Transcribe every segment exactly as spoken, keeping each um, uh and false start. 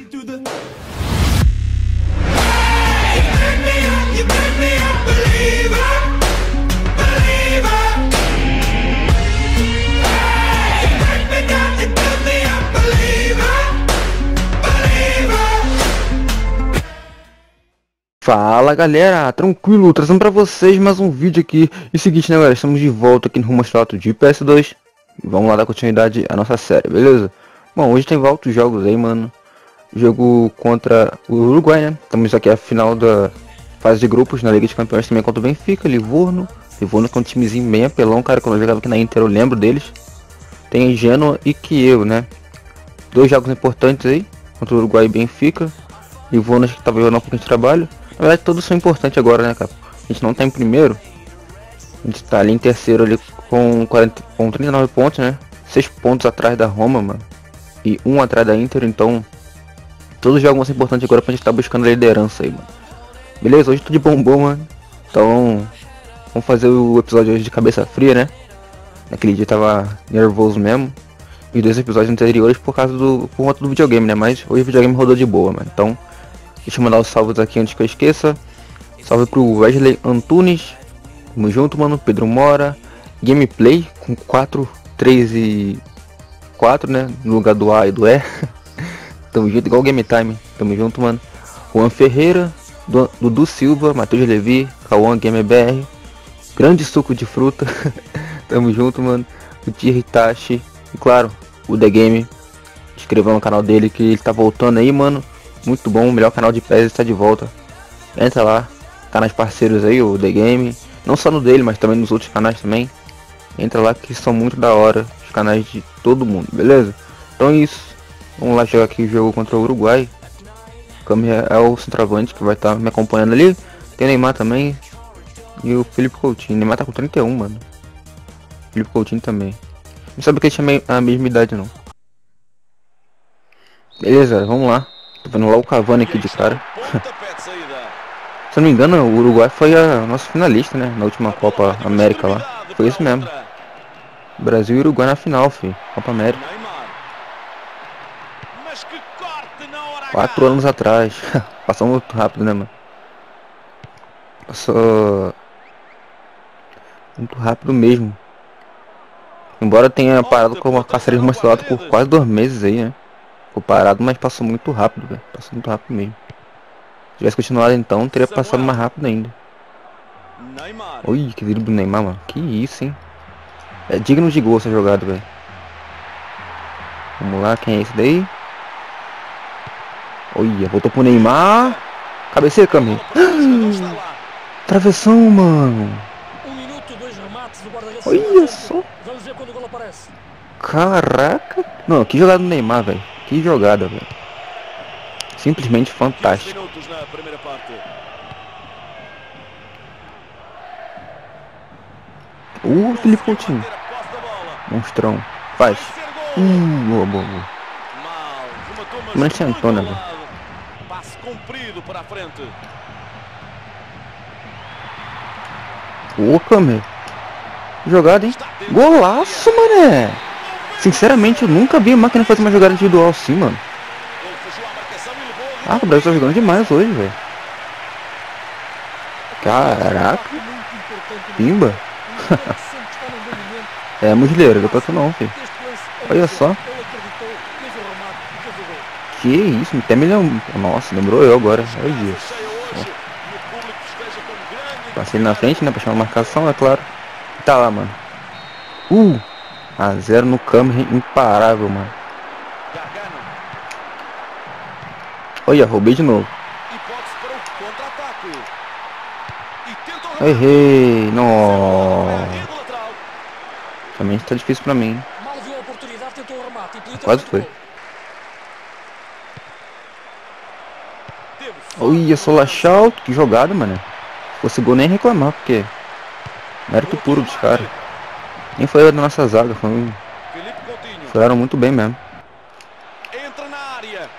Fala galera, tranquilo, trazendo pra vocês mais um vídeo aqui. E seguinte, né galera, estamos de volta aqui no Rumo Estrato de P S dois. E vamos lá dar continuidade à nossa série, beleza? Bom, hoje tem altos jogos aí, mano. Jogo contra o Uruguai, né? Estamos aqui a final da fase de grupos na Liga de Campeões também contra o Benfica, Livorno. Livorno que é um timezinho bem apelão, cara, quando eu jogava aqui na Inter eu lembro deles. Tem Genoa e Kiev, né? Dois jogos importantes aí, contra o Uruguai e Benfica. Livorno acho que tava jogando um pouquinho de trabalho. Na verdade todos são importantes agora, né, cara? A gente não tá em primeiro. A gente tá ali em terceiro ali com, quarenta, com trinta e nove pontos, né? seis pontos atrás da Roma, mano. E um atrás da Inter, então... Todos os jogos vão ser importantes agora pra gente tá buscando a liderança aí, mano. Beleza? Hoje tudo de bombom, mano. Então... Vamos fazer o episódio hoje de cabeça fria, né? Naquele dia tava nervoso mesmo. E dois episódios anteriores por causa do... Por conta do videogame, né? Mas hoje o videogame rodou de boa, mano. Então... Deixa eu mandar os salvos aqui antes que eu esqueça. Salve pro Wesley Antunes. Tamo junto, mano. Pedro Mora. Gameplay com quatro, três e quatro, né? No lugar do A e do E. Tamo junto, igual o Game Time. Tamo junto, mano. Juan Ferreira. Dudu Silva. Matheus Levi. Cauã Game B R. Grande suco de fruta. Tamo junto, mano. O Thierry Tachi. E claro, o The Game. Inscreva no canal dele que ele tá voltando aí, mano. Muito bom, o melhor canal de P E S está de volta. Entra lá, canais parceiros aí, o The Game. Não só no dele, mas também nos outros canais também. Entra lá que são muito da hora os canais de todo mundo, beleza? Então é isso. Vamos lá jogar aqui o jogo contra o Uruguai. O Câmara é o centroavante que vai estar tá me acompanhando ali. Tem o Neymar também. E o Felipe Coutinho. O Neymar tá com trinta e um, mano. O Felipe Coutinho também. Não sabe que eles tinham a mesma idade não. Beleza, vamos lá. Tô vendo lá o Cavani aqui de cara. Se eu não me engano, o Uruguai foi a nossa finalista, né? Na última Copa América lá. Foi isso mesmo. Brasil e Uruguai na final, filho. Copa América. Quatro anos atrás. Passou muito rápido, né, mano? Passou... Muito rápido mesmo. Embora tenha parado com a caçaria de Marcelo por quase dois meses aí, né? Ficou parado, mas passou muito rápido, velho. Passou muito rápido mesmo. Se tivesse continuado então, teria passado mais rápido ainda. Ui, que drible do Neymar, mano. Que isso, hein? É digno de gol essa jogada, velho. Vamos lá, quem é esse daí? Olha, voltou pro Neymar. Cabeceira, Camille. Travessão, mano. Olha só. Caraca. Não, que jogada do Neymar, velho. Que jogada, velho. Simplesmente fantástico. Uh, Felipe Coutinho. Monstrão. Faz. Uh, boa, boa, boa. Mancha Antônia, velho. Passe comprido para frente. Ô, Camê. Jogada, hein? Golaço, mané. Sinceramente, eu nunca vi a máquina fazer uma jogada individual assim, mano. Ah, o Brasil tá jogando demais hoje, velho. Caraca. Pimba. É, musleiro, depois tu não, filho. Olha só. Que isso, até milhão. Nossa, lembrou eu agora. Olha isso. Passei na frente, né, pra chamar a marcação, é claro. Tá lá, mano. Uh! A zero no Câmara, imparável, mano. Olha, roubei de novo. Errei, não. Também tá difícil pra mim. Quase foi. Olha só, Lachal, que jogada, mano. Se fosse gol nem reclamar, porque mérito puro dos caras. Nem foi da nossa zaga, foi um... Furaram muito bem mesmo. Entra na área.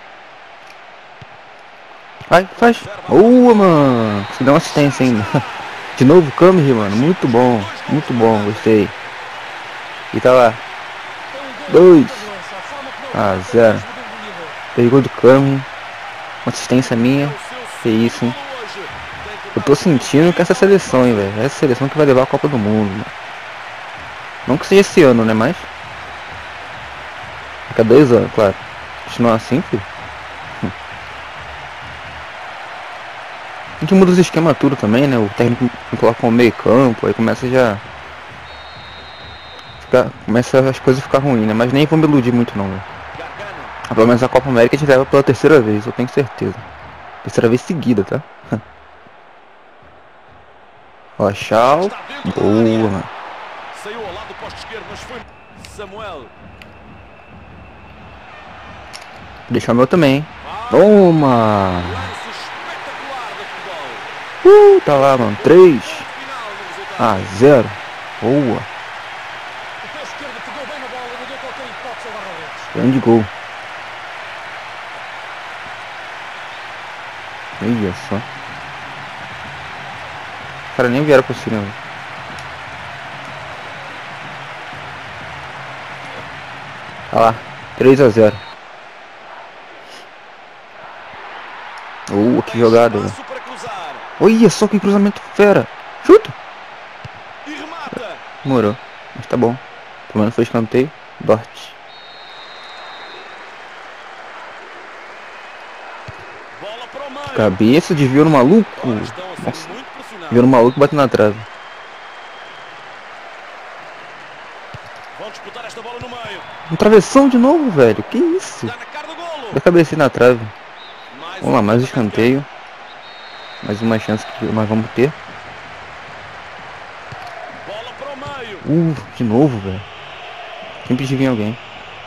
Vai, faz. Boa, mano. Consegui dar uma assistência ainda. De novo, Camille, mano. Muito bom. Muito bom, gostei. E tá lá. Dois. Ah, zero. Pegou do Camille. Uma assistência minha. Que isso, hein? Eu tô sentindo que essa seleção, hein, velho. Essa seleção que vai levar a Copa do Mundo, mano. Não que seja esse ano, né, mas... Daqui a dois anos, claro. Continuar assim, filho. A gente muda os esquemas tudo também, né? O técnico coloca um meio campo, aí começa já... Ficar, começa as coisas a ficar ruins, né? Mas nem vou me iludir muito não, velho. Pelo menos a Copa América a gente leva pela terceira vez, eu tenho certeza. Terceira vez seguida, tá? Ó, tchau. Boa, mano. Saiu ao lado do posto esquerdo, mas foi Samuel. Deixa o meu também, hein? Toma! Lance espetacular do futebol. Uh, tá lá, mano. três a zero. Boa. O pé esquerdo pegou bem na bola e não deu qualquer hipótese ao guarda-redes. Grande gol. Olha só. Os caras nem vieram por cima, velho. Tá lá. três a zero. Uh, que jogada, velho. Olha só que cruzamento fera. Chuta. E remata. Demorou. Mas tá bom. Pelo menos foi escanteio. Dort. Bola para o meio. Cabeça, desviou no maluco. Nossa. Desviou no maluco e bateu na trave. Vão disputar esta bola no meio. Um travessão de novo, velho. Que isso? Dá na cara do golo. Da cabecinha na trave. Mais Vamos lá, mais escanteio. Mais uma chance que nós vamos ter. Bola para o meio. Uh, de novo, velho. Sempre de vir alguém.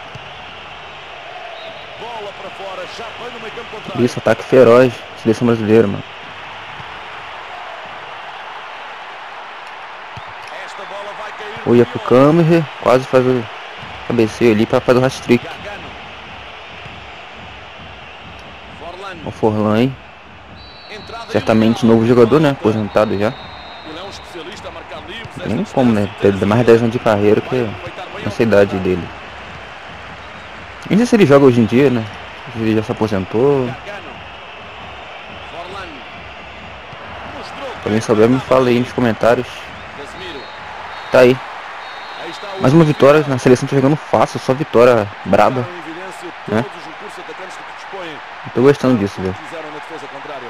Bola para fora, já vai no meio campo contrário. Isso, ataque feroz. Seleção brasileira, mano. Esta bola vai cair. Olha pro câmera. Quase faz o cabeceio ali pra fazer o hat-trick. Gargano. Forlan. O Forlan aí. Entrada Certamente ilegal. novo jogador, né? Aposentado já. Ele é um especialista a marcar livros. Tem nem como, né? Ter mais de dez anos de carreira que nessa idade dele. Nem sei se ele joga hoje em dia, né? Se ele já se aposentou. Gargano. Forlan. Mostrou Se alguém souber, me fala aí nos comentários. Casemiro. Tá aí. Aí está o Mais uma vitória. Na seleção tá jogando fácil. Só vitória braba. Em evidência né? todos os recursos atacantes que dispõem. Tô gostando disso, velho. Fizeram na defesa contrária.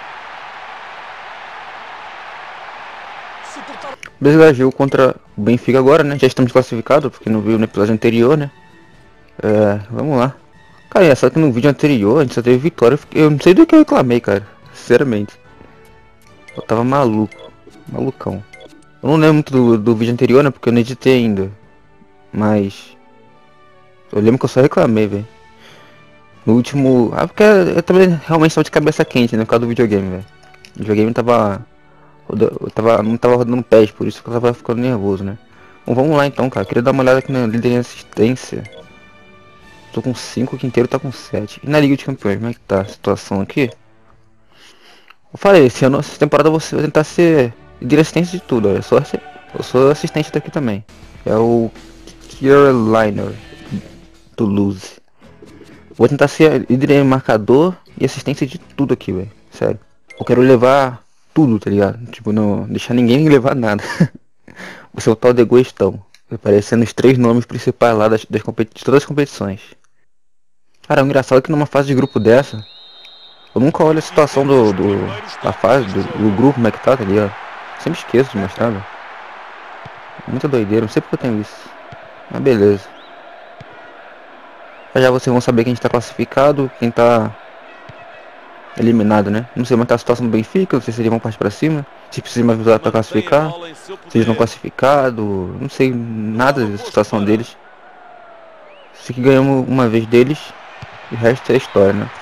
Se portar O Brasil agiu contra o Benfica agora, né? Já estamos classificados, porque não viu no episódio anterior, né? É, vamos lá. Cara, é só que no vídeo anterior a gente só teve vitória. Eu fiquei- Eu não sei do que eu reclamei, cara. Sinceramente. Eu tava maluco. Malucão. Eu não lembro muito do, do vídeo anterior, né? Porque eu não editei ainda. Mas... Eu lembro que eu só reclamei, velho. No último... Ah, porque eu também realmente estava de cabeça quente, né? Por causa do videogame, velho. O videogame tava... Eu tava... Não tava rodando pés, por isso que eu tava ficando nervoso, né? Bom, vamos lá então, cara. Queria dar uma olhada aqui na líder em assistência. Tô com cinco, o quinteiro tá com sete. E na Liga de Campeões, como é que tá a situação aqui? Eu falei, esse ano, essa temporada eu vou ser- vou tentar ser líder assistente de tudo, ó. Eu sou, assi- eu sou assistente daqui também. É o Carolina Toulouse. Vou tentar ser líder em marcador e assistência de tudo aqui, velho. Sério. Eu quero levar tudo, tá ligado? Tipo, não deixar ninguém levar nada. Vou ser o tal de egoístão. Aparecendo os três nomes principais lá das, das competi- de todas as competições. Cara, o engraçado é que numa fase de grupo dessa, eu nunca olho a situação do, do da fase, do, do grupo, como é que tá, tá ligado? Sempre esqueço de mostrar, velho. Muita doideira, não sei porque eu tenho isso. Mas beleza. Já já vocês vão saber quem está classificado, quem tá eliminado, né? Não sei como é que tá a situação do Benfica, não sei se eles vão partir pra cima, se precisa de uma vitória pra classificar, se eles não classificado, não sei nada da situação deles. Sei que ganhamos uma vez deles, e o resto é história, né?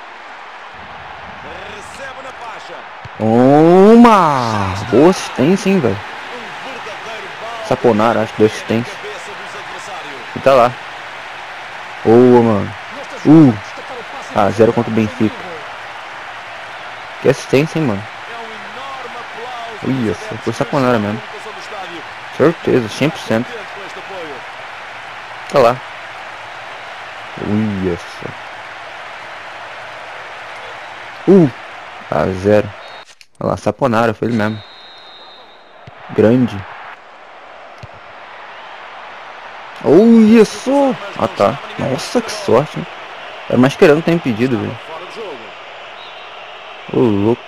recebe na faixa. Uma boa assistência, hein, velho. Um verdadeiro balde Saponara, acho que deu na assistência. cabeça dos adversários. E tá lá. Boa, mano. Uh. Ah, zero contra o Benfica. Que assistência, hein, mano. É um enorme aplauso Ui, dos essa adeptos foi que sacanagem estão na mesmo. comunicação do estádio. Certeza, cem por cento. Contente com este apoio. Tá lá. Ui, essa. Uh, a zero. Olha lá, Saponara, foi ele mesmo. Grande. Oh, isso! Ah, tá. Nossa, que sorte, hein? Era mais querendo ter impedido, velho. Ô, louco.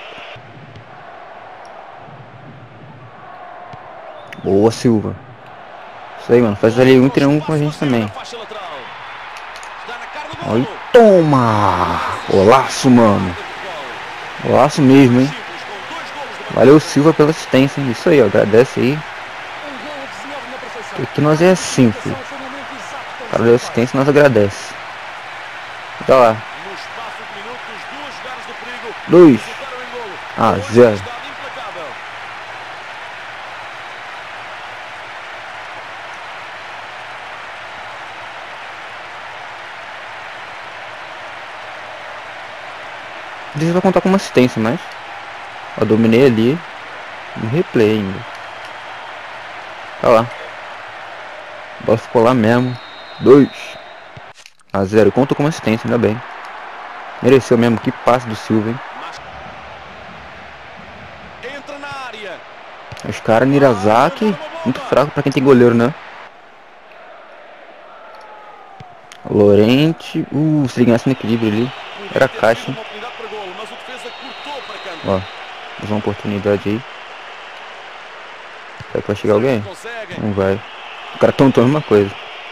Boa, Silva. Isso aí, mano. Faz ali um entre um com a gente também. Aí, toma! Golaço, mano. Golaço mesmo, hein? Valeu, Silva, pela assistência, hein? Isso aí, ó. Agradece aí. Aqui nós é assim, filho. O cara deu assistência, nós agradece. Tá lá. Dois. Ah, zero. Isso vai contar como assistência, mas eu dominei ali no replay ainda. Tá lá. A bola ficou lá mesmo. dois a zero. Conta como assistência, ainda bem. Mereceu mesmo. Que passe do Silva, hein? Os caras, Nirazaki, muito fraco pra quem tem goleiro, né? Lorente. Uh, se ele ganhasse no equilíbrio ali. Era caixa. Ó, mais uma oportunidade aí. Será que vai chegar alguém? Não vai. O cara tontou a mesma coisa.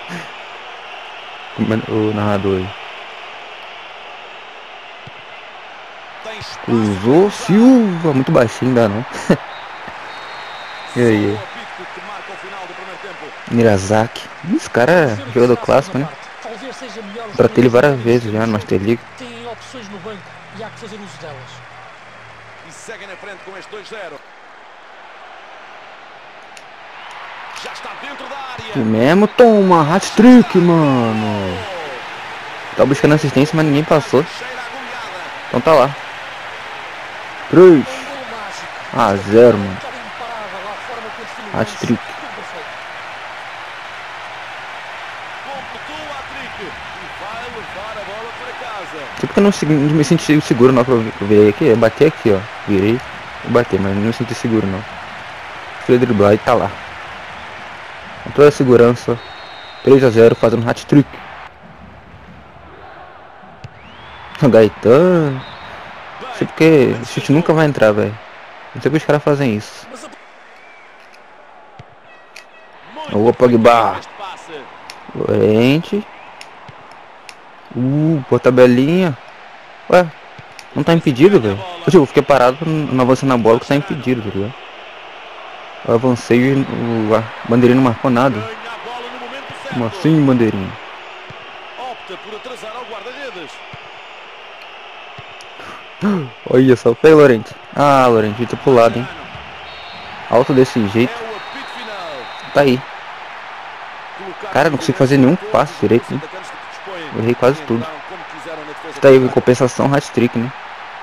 O narrador aí. Cruzou, Silva. Muito baixinho, dá não. E aí? Nirazaki. Esse cara é jogador clássico, né? Tratei ele várias vezes já no Master League. Tem opções no banco e há que fazer uso delas. E seguem na frente com este dois zero. Já está dentro da área. E mesmo, toma, hat-trick, mano. Tá buscando assistência, mas ninguém passou. Então tá lá. três a zero, mano. Hat-trick. Sei porque eu não, não me senti seguro não, que eu virei aqui, eu bati aqui, ó. Virei e bater, mas não me senti seguro não. Fui driblar e tá lá. Com toda a segurança. três a zero, fazendo hat-trick. Gaetano. Não sei porque o chute nunca vai entrar, velho. Não sei porque os caras fazem isso. O Pogba. Lorente. Uh, boa tabelinha. Ué, não tá impedido, velho? Eu fiquei parado, não avancei na bola que tá impedido, tá ligado? Eu avancei e o a bandeirinha não marcou nada. Como assim, bandeirinha? Olha só, foi Lorente. Ah, Lorente, tá pro lado, hein? Alto desse jeito. Tá aí. Cara, não consigo fazer nenhum passo direito, hein? Eu errei quase tudo. Tá aí, em compensação, hat-trick, né?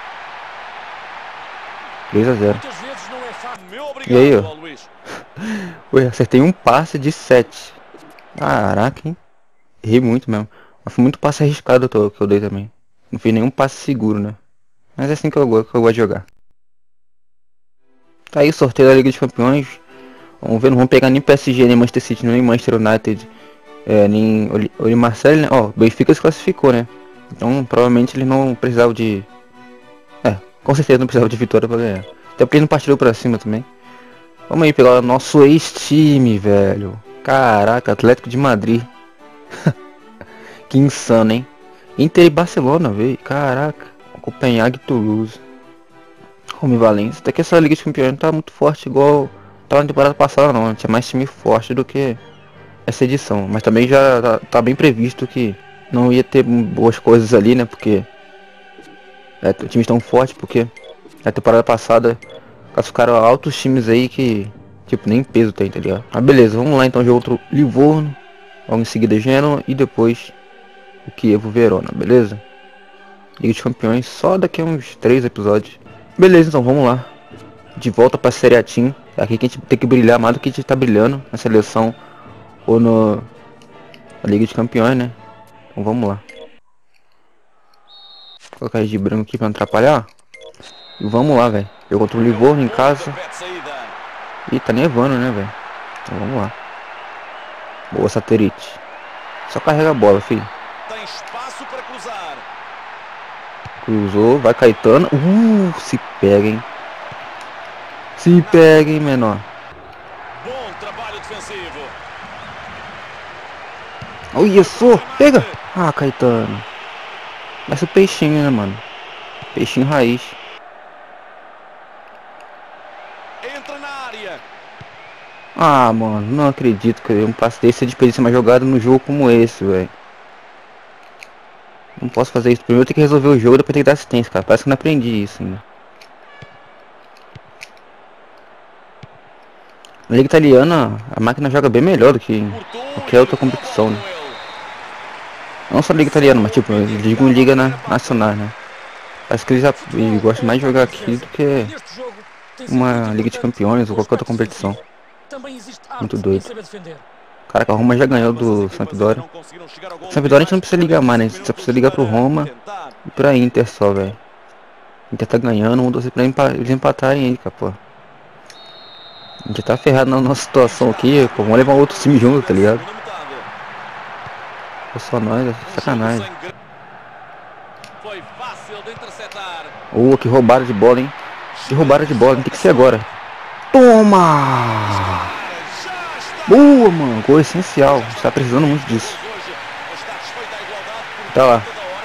três a zero. E aí, ó. Ué, acertei um passe de sete. Caraca, hein? Errei muito mesmo. Mas foi muito passe arriscado que eu, que eu dei também. Não fiz nenhum passe seguro, né? Mas é assim que eu, que eu gosto de jogar. Tá aí o sorteio da Liga dos Campeões. Vamos ver, não vamos pegar nem P S G, nem Manchester City, nem Manchester United. É, nem o Marcelo, né? Ó, o Benfica se classificou, né? Então provavelmente eles não precisavam de... É, com certeza não precisavam de vitória pra ganhar. Até porque eles não partiram pra cima também. Vamos aí pegar o nosso ex-time, velho. Caraca, Atlético de Madrid. Que insano, hein? Inter e Barcelona, velho. Caraca. Copenhague e Toulouse. Home Valência. Até que essa Liga de Campeões não tá muito forte igual tava na temporada passada, não. Tinha mais time forte do que essa edição. Mas também já tá, tá bem previsto que não ia ter boas coisas ali, né? Porque é, o time tão forte, porque na temporada passada classificaram altos times aí que tipo nem peso tem, tá ligado? Ah, beleza, vamos lá então de outro Livorno, logo em seguida Genoa e depois o Chievo Verona, beleza? Liga dos Campeões só daqui a uns três episódios. Beleza, então vamos lá. De volta pra Série A Team. É aqui que a gente tem que brilhar mais do que a gente tá brilhando na seleção ou no na Liga dos Campeões, né? Então vamos lá. Colocar ele de branco aqui pra não atrapalhar. E vamos lá, velho. Eu contra o Livorno em casa. Ih, tá nevando, né, velho? Então vamos lá. Boa, Satélite. Só carrega a bola, filho. Tem espaço para cruzar. Cruzou, vai Caetano. Uh, se pega, hein? Se pega, hein, menor. Bom trabalho defensivo. Olha só, pega! Ah, Caetano. Esse peixinho, né, mano? Peixinho raiz. Entra na área. Ah, mano, não acredito que um passe desse desperdiça uma jogada no jogo como esse, velho. Não posso fazer isso. Primeiro eu tenho que resolver o jogo, depois tem que dar assistência, cara. Parece que eu não aprendi isso ainda. Na Liga Italiana, a máquina joga bem melhor do que qualquer outra competição, né? Não só Liga Italiana, mas tipo, eles ligam Liga na, Nacional, né? Parece que eles, eles gostam mais de jogar aqui do que uma Liga de Campeões ou qualquer outra competição. Muito doido. Caraca, a Roma já ganhou do Sampdoria. Sampdoria a gente não precisa ligar mais, né? A gente só precisa ligar pro Roma e pra Inter só, velho. Inter tá ganhando, um, dois, pra eles empatarem aí, cara, pô. A gente tá ferrado na nossa situação aqui, pô. Vamos levar outro time junto, tá ligado? Pô, só nós, é sacanagem. Ô, oh, que roubada de bola, hein? Que roubada de bola, tem que ser agora. Toma! Boa, mano, gol essencial. A gente tá precisando muito disso. Tá lá.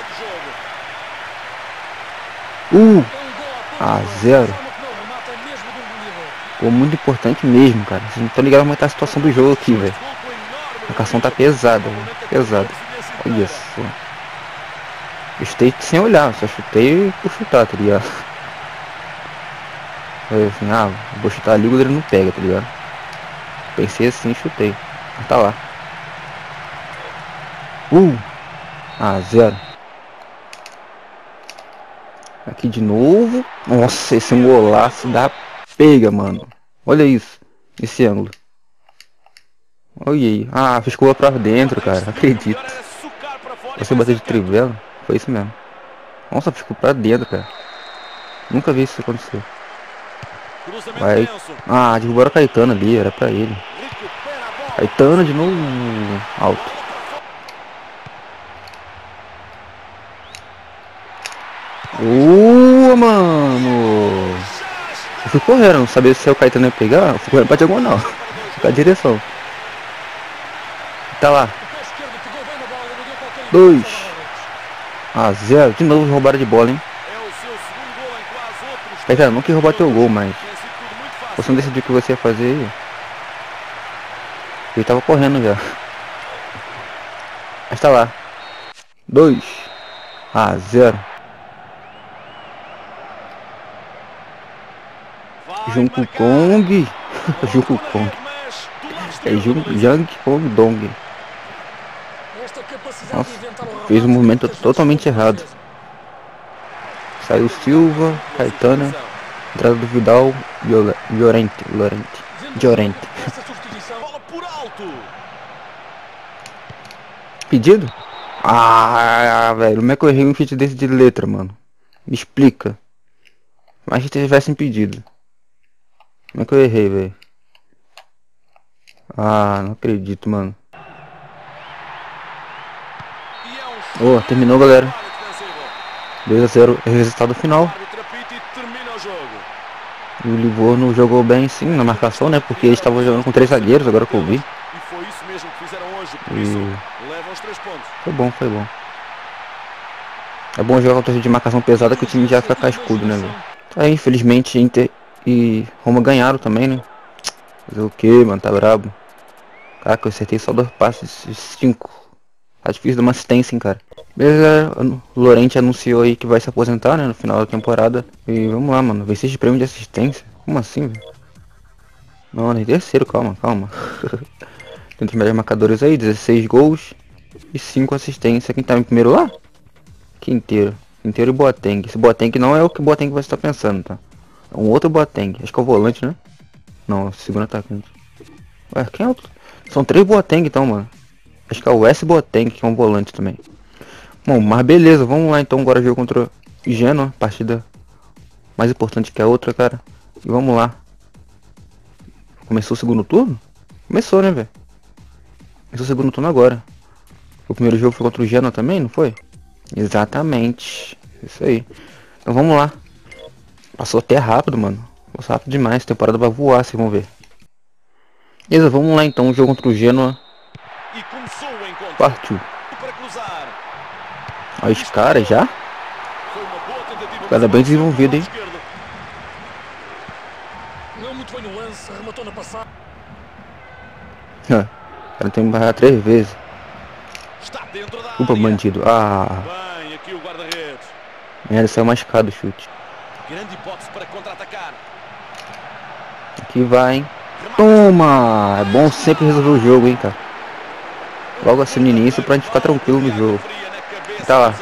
Uh! A zero. Pô, muito importante mesmo, cara. Vocês não estão ligados como é que tá a situação do jogo aqui, velho. A marcação tá pesada, véio. Pesada. Olha só. Eu chutei sem olhar, só chutei por chutar, tá ligado? Foi assim, ah, vou chutar ali, o goleiro não pega, tá ligado? Pensei assim e chutei. Mas tá lá. Uh! Ah, zero. Aqui de novo. Nossa, esse é um golaço da pega, mano. Olha isso. Esse ângulo. Olha aí. Ah, fez curva pra dentro, cara. Acredito. Você bateu de trivela. Foi isso mesmo. Nossa, ficou pra dentro, cara. Nunca vi isso acontecer. Vai. Ah, derrubaram o Caetano ali. Era pra ele. Caetano de novo. Alto. Uh, mano. Eu fui correndo, não sabia se o Caetano ia pegar. Eu fui correndo pra diagonal. Pra direção. Tá lá. Dois. Ah, zero. De novo roubaram de bola, hein. Caetano, não quis roubar teu gol, mas você não decidiu o que você ia fazer aí. Ele tava correndo já. Mas tá lá. Dois. Ah, zero. Junko Kong. Junko Kong. É Jung Kong Dong. Nossa, fez um movimento totalmente errado. Saiu Silva, Caetano, entrada do Vidal, Llorente, Llorente, Llorente. Pedido? Ah, velho, como é que eu errei um feat desse de letra, mano? Me explica. Mas se tivessem pedido. Como é que eu errei, velho? Ah, não acredito, mano. Oh, terminou, galera. dois a zero é o resultado final. E o Livorno jogou bem sim na marcação, né? Porque eles estavam jogando com três zagueiros, agora que eu vi. E foi bom, foi bom. É bom jogar contra de marcação pesada que o time já fica cascudo, né, velho? Aí, infelizmente, Inter e Roma ganharam também, né? Fazer o que, mano? Tá brabo. Caraca, eu acertei só dois passes de cinco. Tá difícil dar uma assistência, hein, cara. Beleza, o Llorente anunciou aí que vai se aposentar, né, no final da temporada. E vamos lá, mano. Vencer de prêmio de assistência. Como assim, velho? Não, nem terceiro, calma, calma. Tem os melhores marcadores aí, dezesseis gols e cinco assistências. Quem tá em primeiro lá? Quinteiro. Quinteiro e Boateng. Esse Boateng não é o que o Boateng você tá pensando, tá? É um outro Boateng. Acho que é o volante, né? Não, é o segundo atacante. Ué, quem é outro? São três Boateng então, mano. Acho que é o S Boateng, que é um volante também. Bom, mas beleza, vamos lá então agora jogo contra o Genoa, partida mais importante que a outra, cara. E vamos lá. Começou o segundo turno? Começou, né, velho? Começou o segundo turno agora. O primeiro jogo foi contra o Genoa também, não foi? Exatamente. Isso aí. Então vamos lá. Passou até rápido, mano. Passou rápido demais. A temporada vai voar, vocês vão ver. Beleza, vamos lá então. O jogo contra o Genoa. Partiu. Olha os caras já. Cada bem desenvolvido, hein? Leu muito bem no lance, rematou na passada. O cara tem que barrar três vezes. Desculpa, bandido. Ah. Bem, aqui o guarda-redes. Merda, saiu machucado o chute. Grande hipótese para contra-atacar. Aqui vai, hein? Toma! É bom sempre resolver o jogo, hein, cara. Logo assim no início pra gente ficar tranquilo no jogo. Tá lá.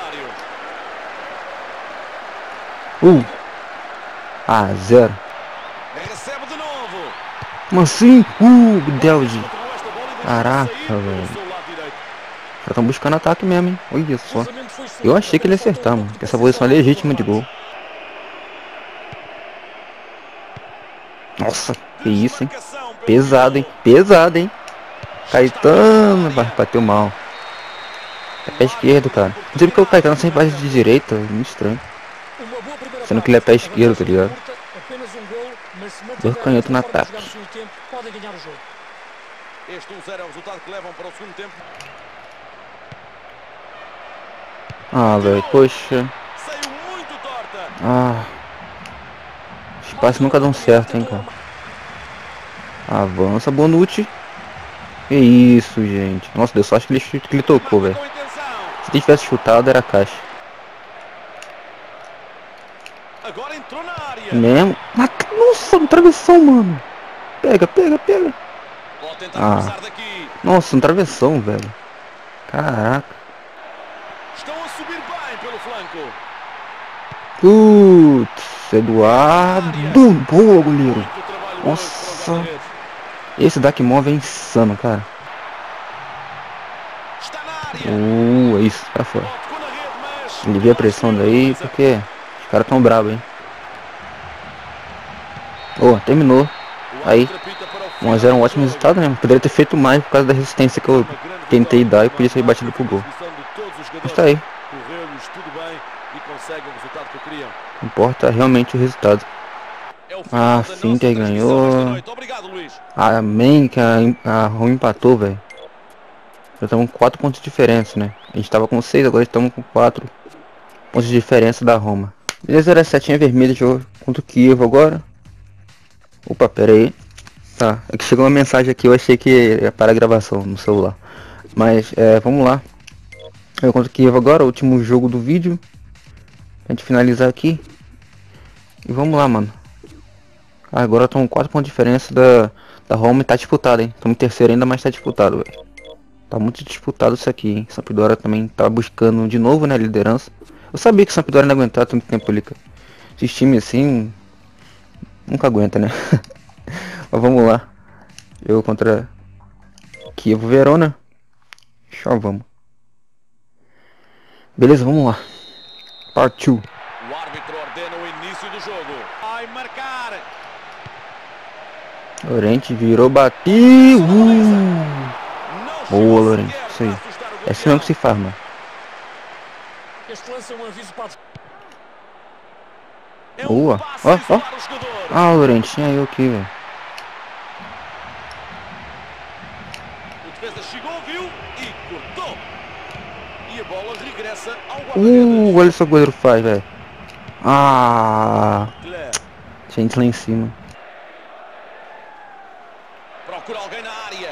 Uh! Ah, zero. Recebe de novo. Como assim? Uh, Delge. Caraca, velho. Já estão buscando ataque mesmo, hein? Olha só. Eu achei que ele ia acertar, mano. Que essa posição é legítima de gol. Nossa, que isso, hein? Pesado, hein? Pesado, hein? Caetano vai bateu mal. É pé esquerdo, cara. Não sei porque o Caetano sempre bate de direita. É muito estranho. Sendo que ele é pé esquerdo, tá ligado? Dois canhotos no ataque. Este um zero é o resultado que levam para o segundo tempo. Ah, velho, poxa. Saiu muito torta. Ah. Os passes nunca dão certo, hein, cara. Avança, Bonucci. Que isso, gente. Nossa, deu sorte que ele, que ele tocou, velho. Se ele tivesse chutado, era caixa. Agora entrou na área. Mesmo? Nossa, no travessão, mano. Pega, pega, pega. Ah. Nossa, um travessão, velho. Caraca. Estão a subir bem pelo flanco. Putz, Eduardo. Boa, goleiro. Nossa. Esse Dakimov é insano, cara. Uh, é isso, pra fora. Alivia a pressão daí, porque os caras tão bravos, hein. Oh, terminou. Aí, um a zero é um ótimo resultado, né? Poderia ter feito mais por causa da resistência que eu tentei dar e podia ser batido pro gol. Mas tá aí. Importa realmente o resultado. Ah, a Inter ganhou. Amém, que a, a Roma empatou, velho. Já estamos com quatro pontos de diferença, né? A gente tava com seis, agora estamos com quatro pontos de diferença da Roma. Beleza, era a setinha vermelha de jogo contra o Kiev agora. Opa, pera aí. Tá, é que chegou uma mensagem aqui, eu achei que ia parar a gravação no celular. Mas, é, vamos lá. Eu contra o Kiev agora, o último jogo do vídeo. A gente finalizar aqui. E vamos lá, mano. Ah, agora estão quatro pontos de diferença da, da Roma e tá disputado, hein. Estamos em terceiro ainda, mas tá disputado, velho. Tá muito disputado isso aqui, hein. Sampdoria também tá buscando de novo, né, a liderança. Eu sabia que o Sampdoria não ia aguentar tanto tempo ali, cara. Esses times assim... nunca aguenta, né. Mas vamos lá. Eu contra Kiev Verona. Show, vamos. Beleza, vamos lá. Partiu. O árbitro ordena o início do jogo. Vai marcar. Lorente virou, bateu. Uh! Boa, Lorente. Isso aí. É assim mesmo que se faz, mano. Este lance é um aviso para... Boa. Ó, ó. Ah, Lorente, tinha eu aqui, velho. O defesa chegou, viu e cortou. E a bola regressa ao Uh, olha só o que o goleiro faz, velho. Ah. Gente lá em cima. Procura alguém na área.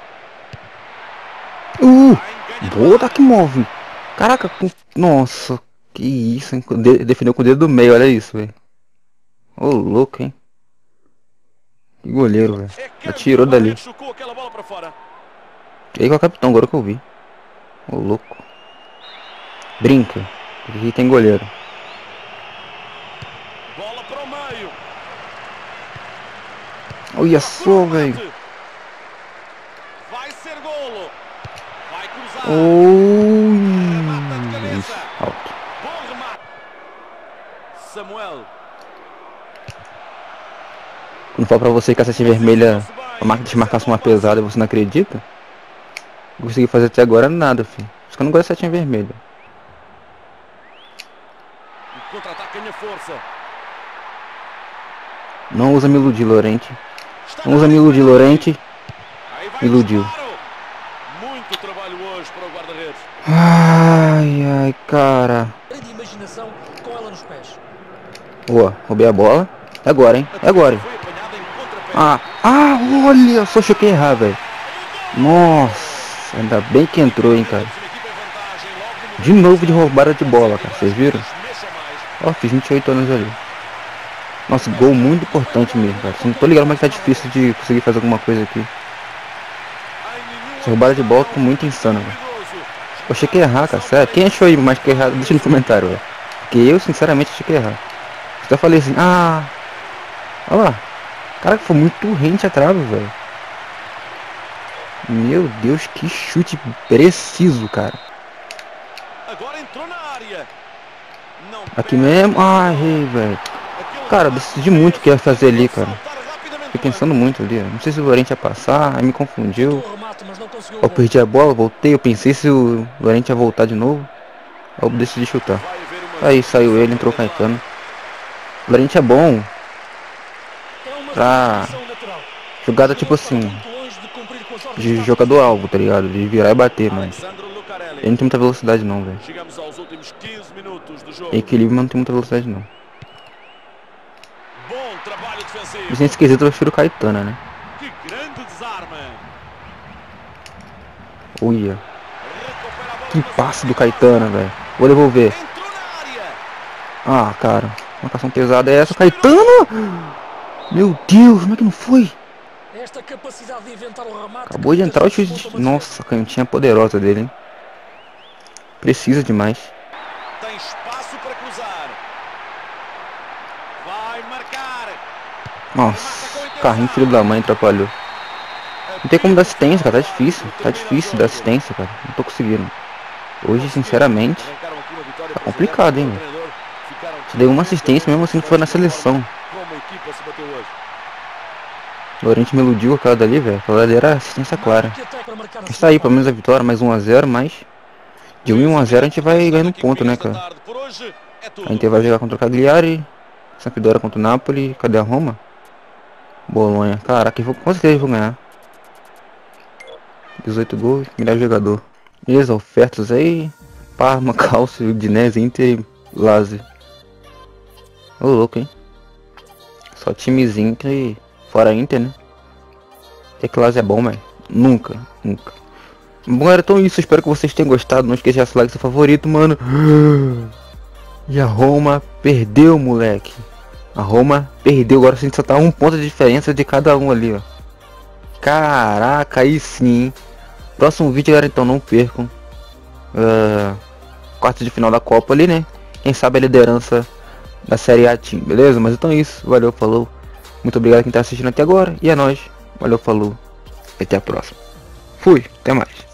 Uh, boa, Dakimov. Caraca, com... nossa, que isso, hein? De defendeu com o dedo do meio, olha isso, velho. Ô, louco, hein? Que goleiro, velho. Atirou dali. E aí com o capitão, agora que eu vi. Ô, louco. Brinca. Aqui tem goleiro. Bola para o meio. Olha só, velho. Vai ser golo. Vai cruzar. Oh. Samuel. Quando falo pra você que a sete vermelha, a máquina de marcação uma pesada e você não acredita? Não consegui fazer até agora nada, filho. Por isso que eu não gosto de setinha vermelha. O contra-ataque ganha força. Não usa me iludir, Llorente. Está Não usa me iludir, Llorente. Aí vai Me o iludiu. disparo. Muito trabalho hoje para o guarda-redes. Ai, ai, cara. De imaginação com ela nos pés. Boa, roubei a bola. É agora, hein? É agora, hein? Foi apanhada em contrapé. Ah, ah, olha, só achei que ia errar, velho. Nossa, ainda bem que entrou, hein, cara. De novo de roubada de bola, cara, vocês viram? Ó, fiz vinte e oito anos ali. Nossa, gol muito importante mesmo, cara. Não tô ligado, mas tá difícil de conseguir fazer alguma coisa aqui. Essa roubada de bola tá muito insana, velho. Eu achei que ia errar, cara, sério. Quem achou aí mais que errar, deixa no comentário, velho. Porque eu, sinceramente, achei que ia errar. Eu falei assim, ah... Olha lá. Cara, foi muito rente a trave, velho. Meu Deus, que chute preciso, cara. Agora entrou na área. Não Aqui mesmo. Ai, errei, velho. Cara, eu decidi muito o que ia fazer ali, cara. Fiquei pensando muito ali. Não sei se o Llorente ia passar, aí me confundiu. Eu perdi a bola, voltei. Eu pensei se o Llorente ia voltar de novo. Aí eu decidi chutar. Aí saiu ele, entrou o Caetano. O Llorente é bom pra jogada tipo assim, de jogador alvo, tá ligado? De virar e bater, mano. Ele não tem muita velocidade não, velho. Chegamos aos últimos quinze minutos do jogo. Equilíbrio, mas não tem muita velocidade não. Bom trabalho defensivo. Mas nesse quesito eu prefiro o Caetano, né? Que grande desarme. Uia. Que passe do Caetano, velho. Vou devolver. Entrou na área. Ah, cara. Marcação pesada é essa. Caetano! Meu Deus, como é que não foi? Esta capacidade de inventar o remate. Acabou de entrar o chute. De... Nossa, a canhotinha poderosa dele, hein? Precisa demais. Tem espaço para cruzar. Vai marcar. Nossa, carrinho filho da mãe atrapalhou. Não tem como dar assistência, cara. Tá difícil. Tá difícil dar assistência, cara. Não tô conseguindo. Hoje, sinceramente, tá complicado, hein, velho. Te dei uma assistência mesmo assim que foi na seleção. O Llorente me iludiu aquela dali, velho. Aquela dali era assistência clara. Está aí, pelo menos a vitória, mais um a zero, mas de um em um a zero a gente vai ganhando ponto, né, cara? A gente vai jogar contra o Cagliari, Sampdoria contra o Napoli, cadê a Roma? Bolonha, caraca, eu vou, com certeza eu vou ganhar. dezoito gols, melhor jogador. Beleza, ofertas aí. Parma, Calcio, Udinese, Inter e Lazio. Ô louco, hein? Só timezinho que... Fora Inter, né? Que que Lazio é bom, velho? Nunca, nunca. Bom, era então isso. Espero que vocês tenham gostado. Não esqueça de deixar o like, seu favorito, mano. E a Roma perdeu, moleque. A Roma perdeu. Agora a gente só tá um ponto de diferença de cada um ali, ó. Caraca, aí sim. Próximo vídeo, galera, então não percam. Uh, quarto de final da Copa ali, né? Quem sabe a liderança da Série A Team, beleza? Mas então é isso. Valeu, falou. Muito obrigado a quem tá assistindo até agora. E é nóis. Valeu, falou. E até a próxima. Fui, até mais.